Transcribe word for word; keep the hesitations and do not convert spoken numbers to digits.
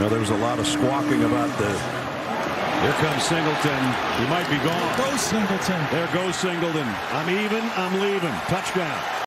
You know, there was a lot of squawking about the. Here comes Singleton. He might be gone. Go Singleton. There goes Singleton. I'm even. I'm leaving. Touchdown.